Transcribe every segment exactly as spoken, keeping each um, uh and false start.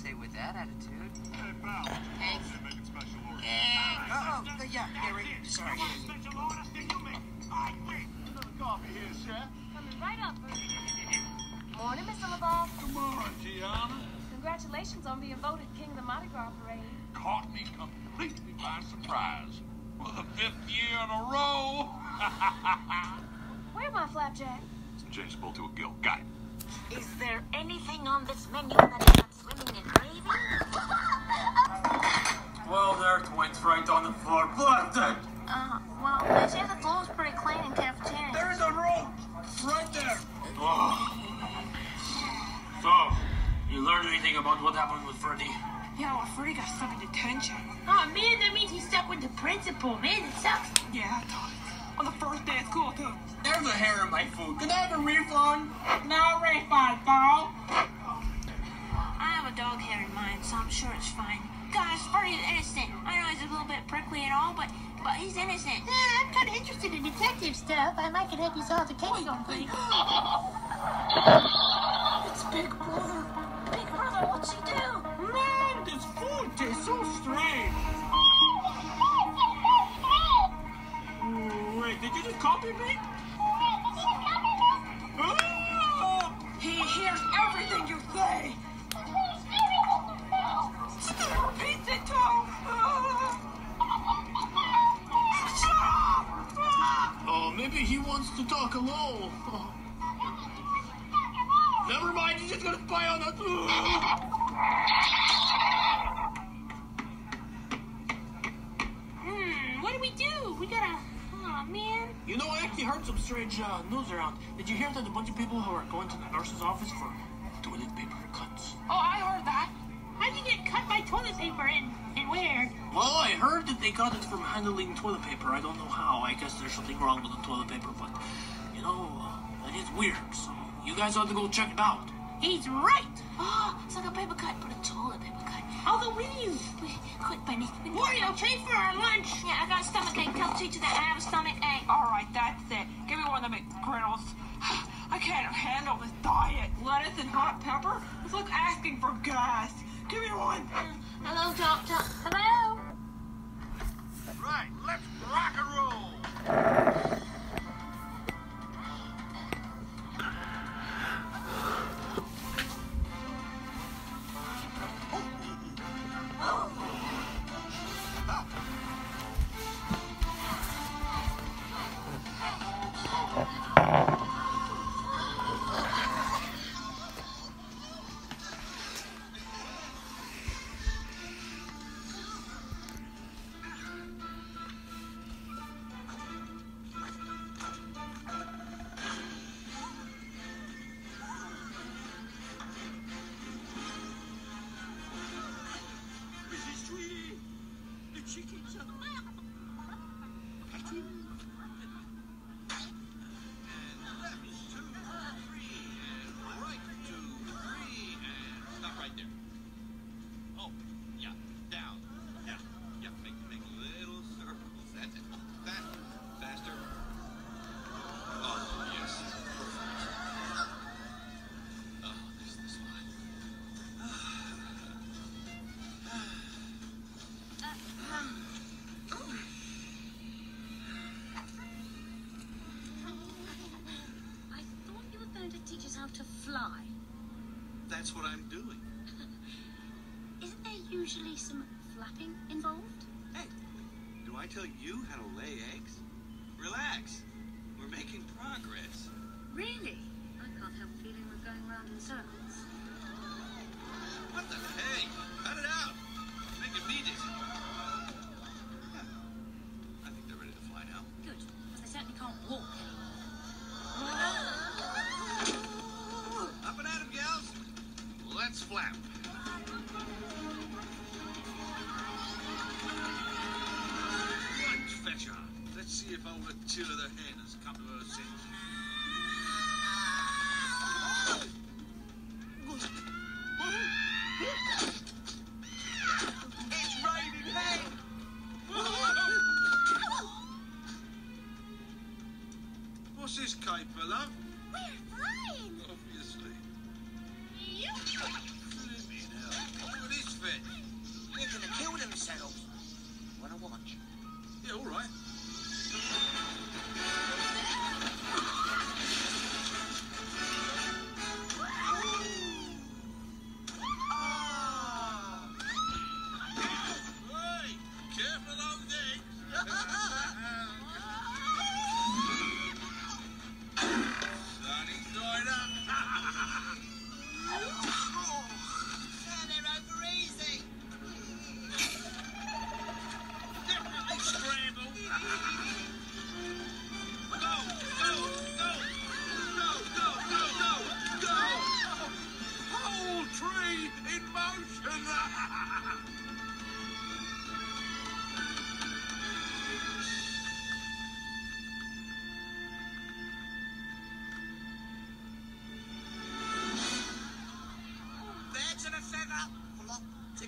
say with that attitude. Hey, pal. Thanks. Making special orders. Uh-oh. Uh, yeah, Gary. Sorry. Special orders, then you make. I wait. Another coffee here, Chef. Coming right up. Morning, Mister LeBoff. Come on, Gianna. Congratulations on being voted King of the Mardi Gras Parade. Caught me completely by surprise. For the fifth year in a row. Where my flapjack? James pulled to a gilt. Got it. Is there anything on this menu that is not swimming in gravy? Well, there, Twins, right on the floor. Blood then. Uh, well, they say the floor's pretty clean in cafeteria. There's a room right there. Oh. So, you learned anything about what happened with Freddy? Yeah, well, Freddy got stuck in detention. Oh, man, that means he's stuck with the principal. Man, it sucks. Yeah, I thought. On the first day of school, too. There's a hair in my food. Can I have a refund? No refund, pal. I have a dog hair in mine, so I'm sure it's fine. Gosh, Freddy's innocent. I know he's a little bit prickly and all, but but he's innocent. Yeah, I'm kind of interested in detective stuff. I might could help you solve the case on things. It's Big Brother. Big brother, what's he do? Man, this food tastes so strange. Wait, did you just copy me? Ah! He hears everything you say. Repeat it to him. Oh, maybe he wants to talk alone. Oh. Never mind, he's just gonna spy on us. Hmm, what do we do? We gotta... Oh, man. You know, I actually heard some strange uh, news around. Did you hear that a bunch of people who are going to the nurse's office for toilet paper cuts? Oh, I heard that. How'd you get cut by toilet paper and, and where? Well, I heard that they got it from handling toilet paper. I don't know how. I guess there's something wrong with the toilet paper, but, you know, uh, it is weird, so you guys ought to go check it out. He's right. Oh, it's like a paper cut, but a toilet paper cut. Although we use... Quick, Bunny. Wario, pay for our lunch. Yeah, I got a stomach ache. Tell teacher that I have a stomach ache. All right, that's it. Give me one of them McGriddles. I can't handle this diet. Lettuce and hot pepper? It's like asking for gas. Give me one. Hello, doctor. Hello? Right, let's rock and roll. How to fly. That's what I'm doing. Isn't there usually some flapping involved? Hey, do I tell you how to lay eggs? Relax. We're making progress. Really? I can't help feeling we're going round in circles. What the hey? Cut it out. Make it needed. Yeah. I think they're ready to fly now. Good, because they certainly can't walk anymore. Up and at 'em, gals. Let's flap. Right, fetcher. Let's see if old Attila the hen has come to her senses. It's raining hay. What's this caper, love? We're flying! Obviously. Flipping hell.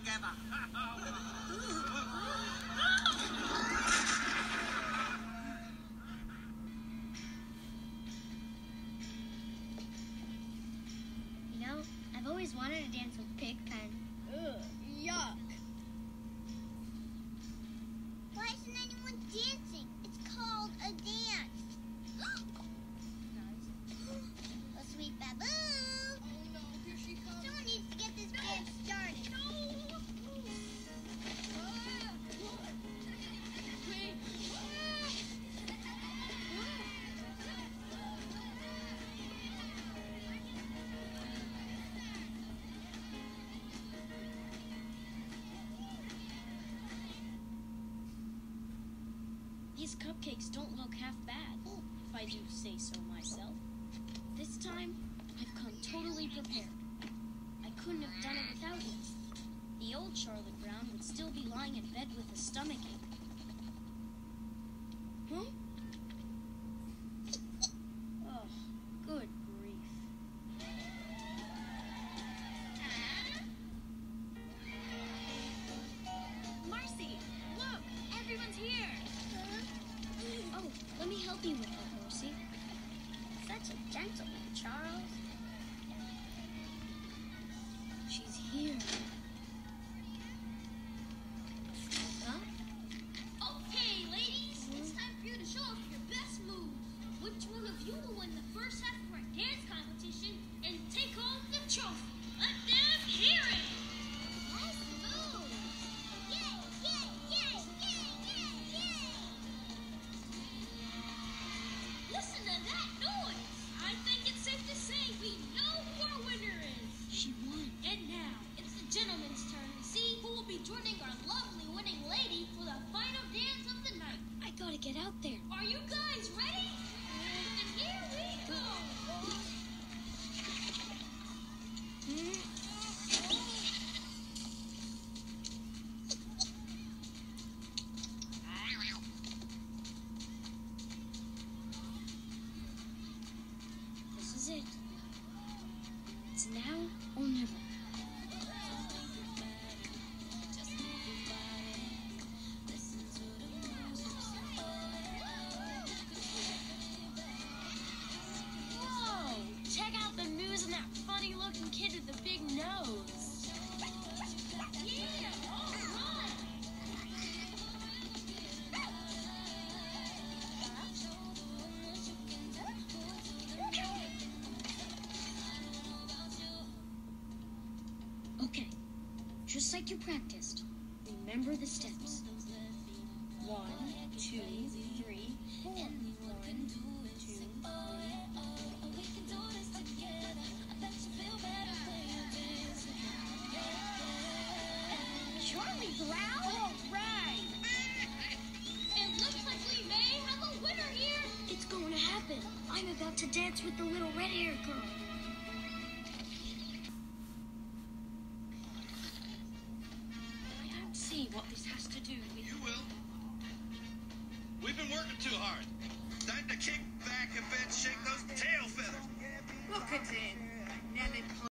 together. You know, I've always wanted to dance with Pigpen. Ugh, yuck. Why isn't anyone dancing? It's called a dance. A sweet baboo. Oh no, here she comes. Someone needs to get this dance started. These cupcakes don't look half bad, if I do say so myself. This time, I've come totally prepared. I couldn't have done it without you. The old Charlotte Brown would still be lying in bed with a stomachache. Huh? Oh, good grief. Marcy, look! Everyone's here! Oh, let me help you with that, Marcy. Such a gentleman, Charles. She's here. Huh? Okay, ladies, it's time for you to show off your best moves. Which one of you will win the first half of our dance competition and take home the trophy? Let them hear it! Nice move. Yay, yay, yay, yay, yay, yay. Listen to that noise! I think it's safe to say we know who our winner is. She won. And now, it's the gentleman's turn to see who will be joining our lovely winning lady for the final dance of the night. I gotta get out there. Are you guys ready? And here we go! This is it. It's now or never. Whoa! Check out the news and that funny-looking kid with the big nose. Yeah, all right! Okay, just like you practiced, remember the steps. One, two, three, four. One, two, three. Charlie Brown? All right! It looks like we may have a winner here! It's going to happen. I'm about to dance with the little red-haired girl. I don't see what this has to do with... You will. We've been working too hard. Time to kick back a bit, shake those tail feathers. Look at him. Nearly